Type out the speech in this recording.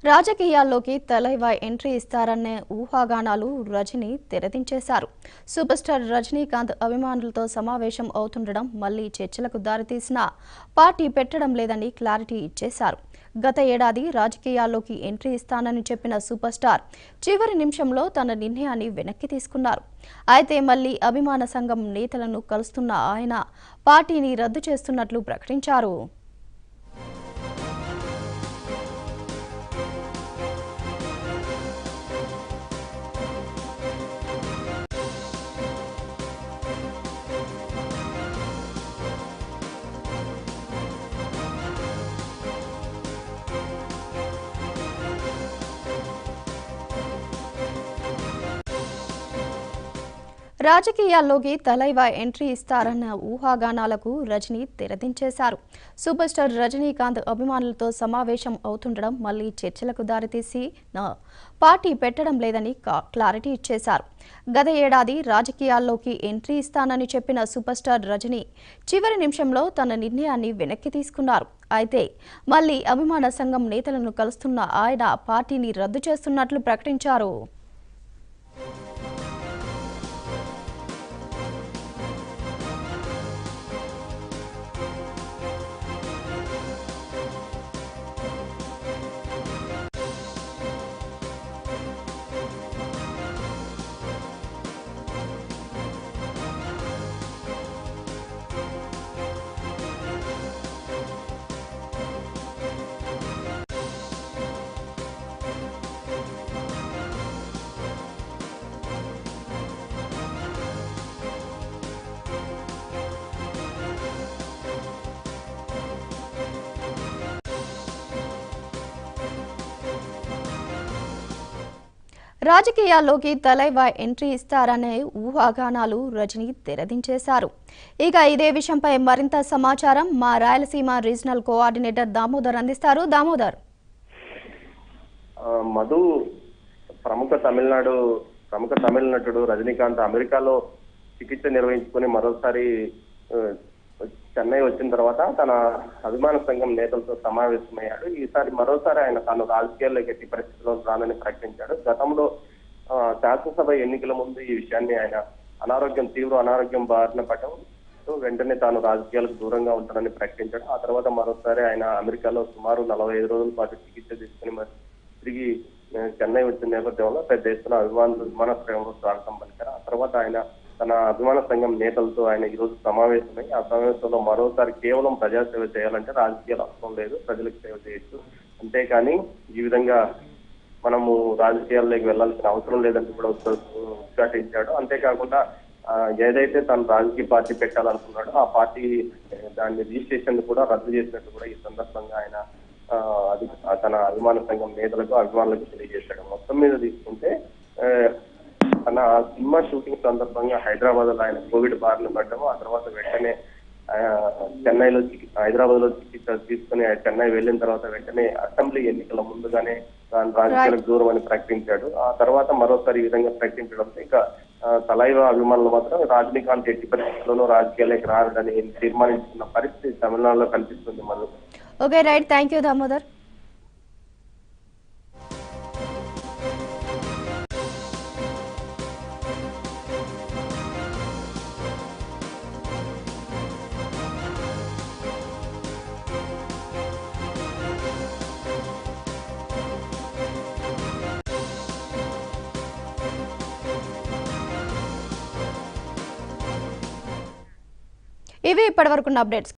రాజకీయాల్లోకి తలైవా ఎంట్రీ ఇస్తారనే ఊహాగానాలు రజనీ తెరదించేశారు. సూపర్ స్టార్ రజనీకాంత్ అభిమానులతో సమావేశం అవుతుండడం మళ్లీ చర్చలకు దారితీసినా పార్టీ పెట్టడం లేదని క్లారిటీ ఇచ్చేశారు. గత ఏడాది రాజకీయాల్లోకి ఎంట్రీ ఇస్తానని చెప్పిన సూపర్ స్టార్ చివరి నిమిషంలో తన నిర్ణయాన్ని వెనక్కి తీసుకున్నారు. అయితే మళ్లీ అభిమాన సంఘం నేతలను కలుస్తున్న ఆయన పార్టీని రద్దు చేస్తున్నట్లు ప్రకటించారు. రాజకీయాల్లోకి తలైవా ఎంట్రీ ఇస్తారన్న ఊహాగానాలకు రజనీ తెరదించేశారు. సూపర్ స్టార్ రజనీకాంత్ అభిమానులతో సమావేశం అవుతుండడం మళ్లీ చర్చలకు దారితీసి పార్టీ పెట్టడం లేదని క్లారిటీ ఇచ్చేశారు. గత ఏడాది రాజకీయాల్లోకి ఎంట్రీ ఇస్తానని చెప్పిన సూపర్ స్టార్ రజనీ చివరి నిమిషంలో తన నిర్ణయాన్ని వెనక్కి తీసుకున్నారు. అయితే మళ్లీ అభిమాన సంఘం నేతలను కలుస్తున్న ఆయన పార్టీని రద్దు చేస్తున్నట్లు ప్రకటించారు. రాజకీయాల్లోకి తలైవా ఎంట్రీ ఇస్తారనే ఊహాగానాలు రజనీ తెరదించేశారు. ఇక ఇదే విషయంపై మరింత సమాచారం మా రాయలసీమ రీజనల్ కోఆర్డినేటర్ దామోదర్ అందిస్తారు. దామోదర్, మధు ప్రముఖ తమిళ నటుడు రజనీకాంత్ అమెరికాలో చికిత్స నిర్వహించుకుని మరోసారి చెన్నై వచ్చిన తర్వాత తన అభిమాన సంఘం నేతలతో సమావేశమయ్యాడు. ఈసారి మరోసారి ఆయన తాను రాజకీయాల్లోకి ఎట్టి పరిస్థితుల్లో రానని ప్రకటించాడు. గతంలో శాసనసభ ఎన్నికల ముందు ఈ విషయాన్ని ఆయన తీవ్ర అనారోగ్యం బారిన పడటం వెంటనే తాను రాజకీయాలకు దూరంగా ఉంటానని ప్రకటించాడు. ఆ తర్వాత మరోసారి ఆయన అమెరికాలో సుమారు 45 రోజుల పాటు చికిత్స తీసుకుని తిరిగి చెన్నై వచ్చిన నేపథ్యంలో పెద్ద ఎత్తున అభిమానులు విమానాశ్రయంలో స్వాగతం పలికారు. ఆ తర్వాత ఆయన తన అభిమాన సంఘం నేతలతో ఆయన ఈ రోజు సమావేశమై ఆ సమావేశంలో మరోసారి కేవలం ప్రజాసేవ చేయాలంటే రాజకీయాలు అవసరం లేదు, ప్రజలకు సేవ చేయొచ్చు, అంతేకాని ఈ విధంగా మనము రాజకీయాల్లోకి వెళ్లాల్సిన అవసరం లేదంటూ కూడా ఉద్ఘాటించాడు. అంతేకాకుండా ఏదైతే తను రాజకీయ పార్టీ పెట్టాలనుకున్నాడో ఆ పార్టీ దాన్ని రిజిస్ట్రేషన్ కూడా రద్దు చేసినట్టు కూడా ఈ సందర్భంగా ఆయన తన అభిమాన సంఘం నేతలకు అభిమానులకు తెలియజేశాడు. మొత్తం మీద తీసుకుంటే తన సినిమా షూటింగ్ సందర్భంగా హైదరాబాద్ లో ఆయన కోవిడ్ బారిన పడ్డము. ఆ తర్వాత వెంటనే హైదరాబాద్ లో చికిత్స తీసుకుని చెన్నై వెళ్ళిన తర్వాత వెంటనే అసెంబ్లీ ఎన్నికల ముందుగానే తాను రాజకీయాలకు దూరం అని ప్రకటించాడు. ఆ తర్వాత మరోసారి ఈ విధంగా ప్రకటించడంతో ఇక తలైవా అభిమానులు మాత్రం రజనీకాంత్ ఎట్టి పరిస్థితుల్లోనూ రాజకీయాలకు రారని తీర్మానించుకున్న పరిస్థితి తమిళనాడులో కనిపిస్తుంది. మళ్ళీ okay, right, thank you Damodar. ఇవి ఇప్పటివరకున్న అప్డేట్స్.